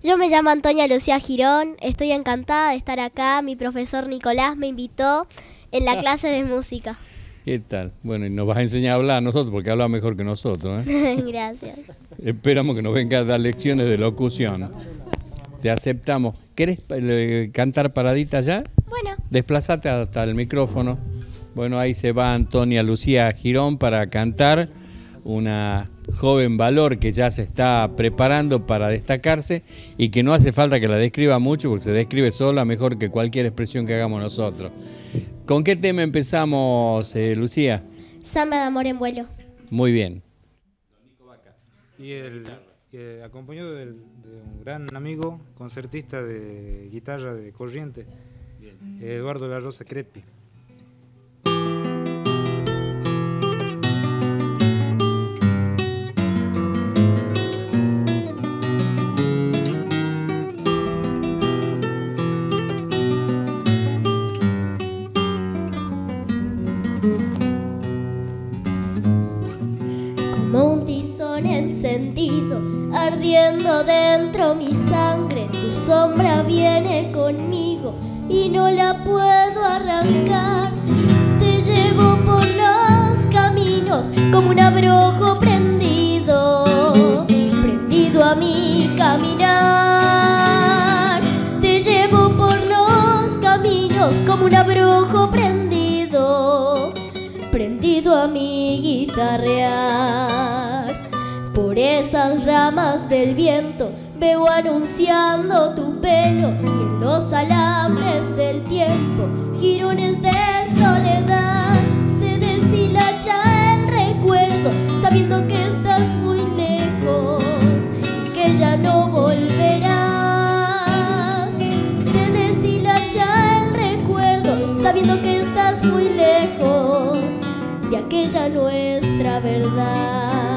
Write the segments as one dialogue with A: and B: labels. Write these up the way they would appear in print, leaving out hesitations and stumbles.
A: Yo me llamo Antonia Lucía Girón, estoy encantada de estar acá. Mi profesor Nicolás me invitó en la clase de música.
B: ¿Qué tal? Bueno, y nos vas a enseñar a hablar a nosotros porque habla mejor que nosotros, ¿eh?
A: Gracias.
B: Esperamos que nos venga a dar lecciones de locución. Te aceptamos. ¿Querés cantar paradita ya?
A: Bueno.
B: Desplázate hasta el micrófono. Bueno, ahí se va Antonia Lucía Girón para cantar, una joven valor que ya se está preparando para destacarse y que no hace falta que la describa mucho porque se describe sola mejor que cualquier expresión que hagamos nosotros. ¿Con qué tema empezamos, Lucía?
A: Samba de amor en vuelo.
B: Muy bien.
C: Y acompañado de un gran amigo, concertista de guitarra de corriente, Eduardo La Rosa Crepi.
A: Como un tizón encendido, ardiendo dentro mi sangre, tu sombra viene conmigo y no la puedo arrancar. Te llevo por los caminos como un abrojo prendido, prendido a mi caminar. Te llevo por los caminos como un abrojo prendido, prendido a mi guitarrear. Por esas ramas del viento veo anunciando tu pelo y en los alambres del tiempo, jirones de soledad, se deshilacha el recuerdo sabiendo que estás muy lejos y que ya no volverás. Se deshilacha el recuerdo sabiendo que estás muy lejos de aquella nuestra verdad.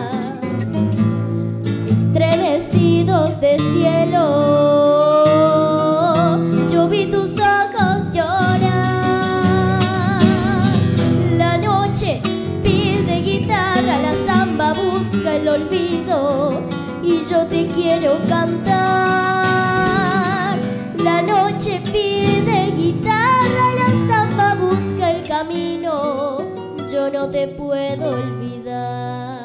A: Estremecidos de cielo, yo vi tus ojos llorar. La noche pide guitarra, la samba busca el olvido y yo te quiero cantar. La noche pide guitarra, la samba busca el camino, yo no te puedo olvidar.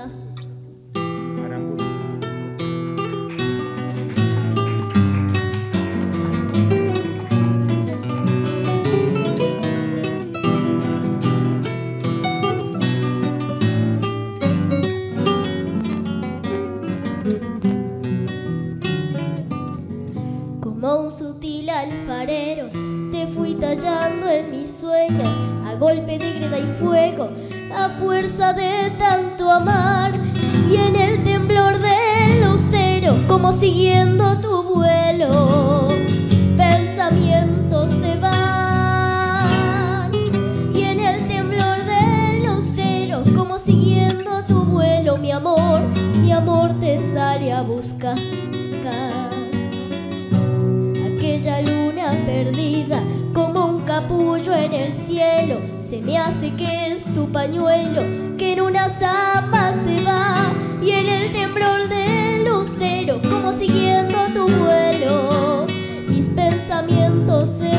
A: Como un sutil alfarero te fui tallando en mis sueños a golpe de greda y fuego, a fuerza de tanto amar. Y en el temblor del lucero, como siguiendo tu vuelo, mis pensamientos se van. Y en el temblor del lucero, como siguiendo tu vuelo, mi amor te sale a buscar. Aquella luna perdida, como un capullo en el cielo, se me hace que es tu pañuelo, que en una samba se va. Y en el temblor del lucero, como siguiendo tu vuelo, mis pensamientos se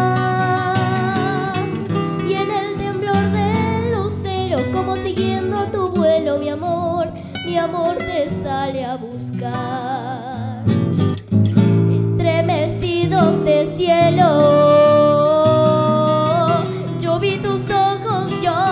A: van. Y en el temblor del lucero, como siguiendo tu vuelo, mi amor te sale a buscar. Estremecidos de cielo, yo vi tus ojos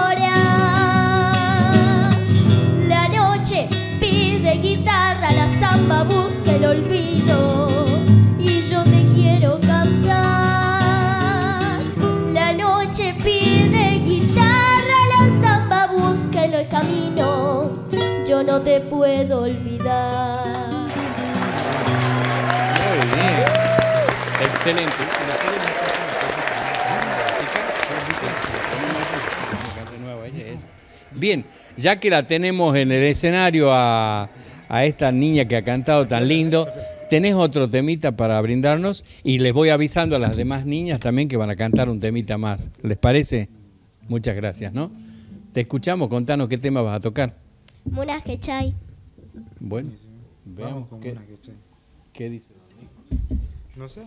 A: llorar. La noche pide guitarra, la samba busca el olvido y yo te quiero cantar. La noche pide guitarra, la samba busca el camino, yo no te puedo olvidar.
B: Muy bien. Excelente. Bien, ya que la tenemos en el escenario a esta niña que ha cantado tan lindo, ¿tenés otro temita para brindarnos? Y les voy avisando a las demás niñas también que van a cantar un temita más. ¿Les parece? Muchas gracias, ¿no? Te escuchamos, contanos qué tema vas a tocar.
A: Munas Quechay.
B: Bueno,
C: Vamos
B: veamos
C: con
B: qué
C: una que
B: dice.
C: No sé.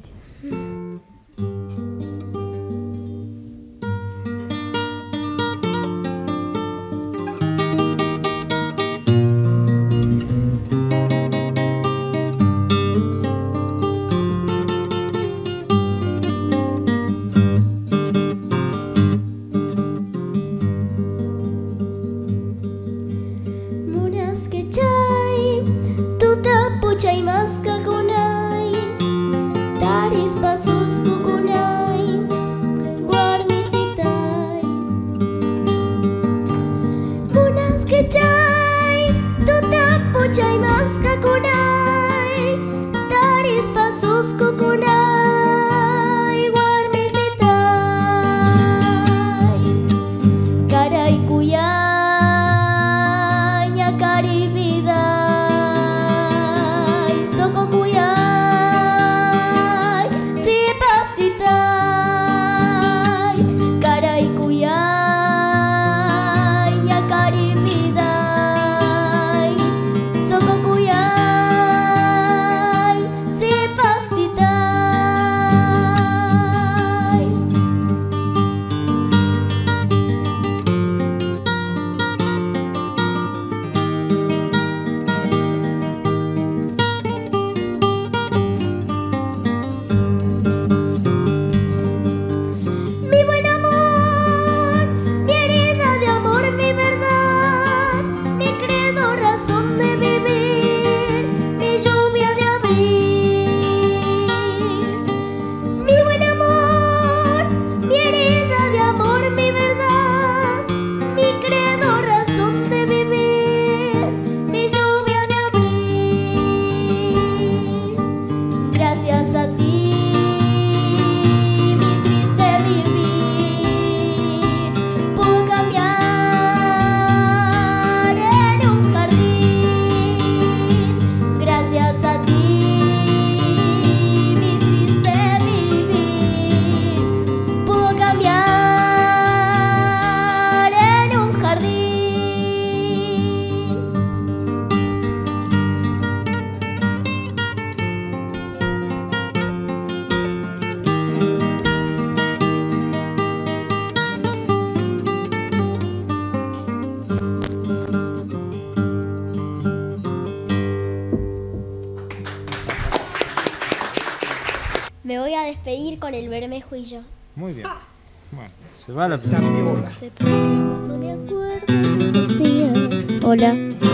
A: Me voy a despedir con el Bermejo y yo.
C: Muy bien. Bueno, se va la
A: No sé por qué cuando me acuerdo de esos días. Hola.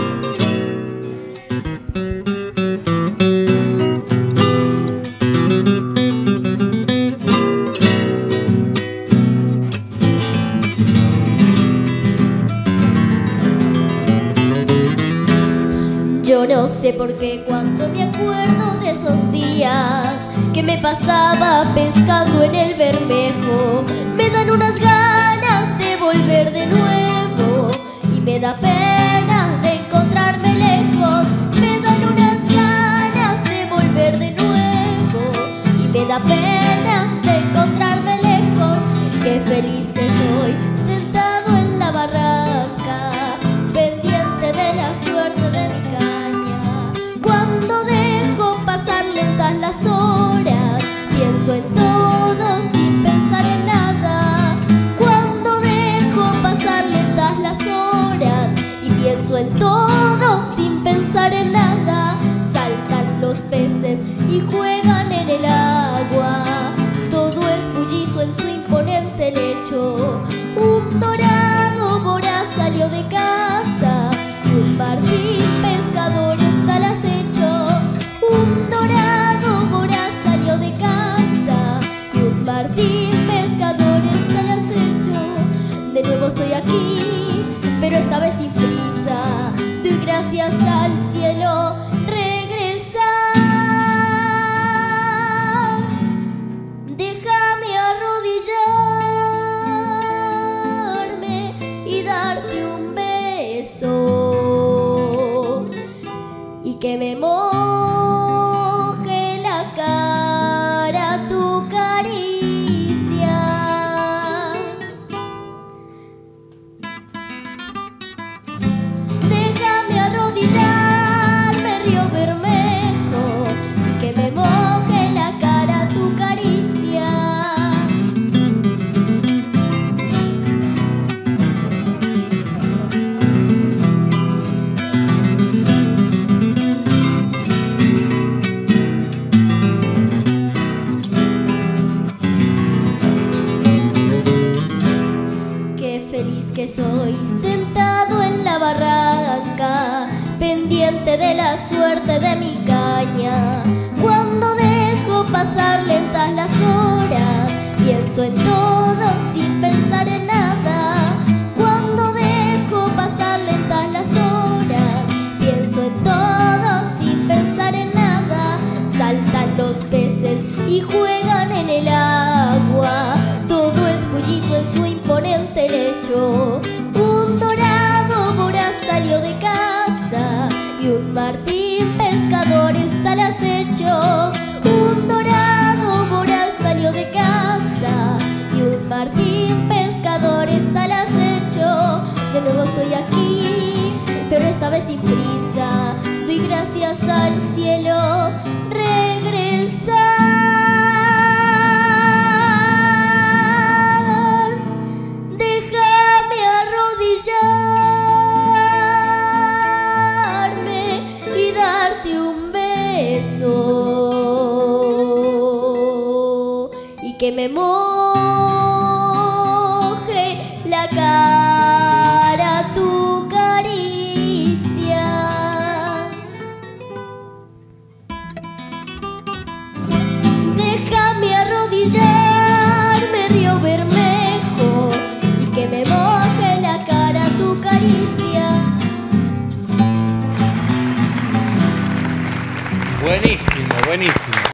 A: Yo no sé por qué cuando me acuerdo de esos días que me pasaba pescando en el Bermejo, me dan unas ganas de volver de nuevo y me da pena de encontrarme lejos. Me dan unas ganas de volver de nuevo y me da pena de encontrarme lejos. Qué feliz que soy sentado en la barranca, pendiente de la suerte de mi caña. Cuando dejo pasar lentas las horas, pienso en todo sin pensar en nada. Cuando dejo pasar lentas las horas y pienso en todo sin pensar en nada, saltan los peces y juegan en el agua. Todo es bullicio en su imponente lecho. Un dorado voraz salió de casa y un martín pescador está al acecho. Un dorado voraz salió de casa y un martín pescador está al acecho. De nuevo estoy aquí, pero esta vez sin prisa. Doy gracias al cielo, regresar. los peces y juegan en el agua. Todo es bullicio en su imponente lecho. Un dorado voraz salió de casa y un martín pescador está al acecho. Un dorado voraz salió de casa y un martín pescador está al acecho. De nuevo estoy aquí, pero esta vez sin prisa. Doy gracias al cielo, regresar. Déjame arrodillarme y darte un beso y que me moje la cara tu caricia. Déjame arrodillarme, Río Bermejo, y que me moje la cara tu caricia.
B: Buenísimo, buenísimo.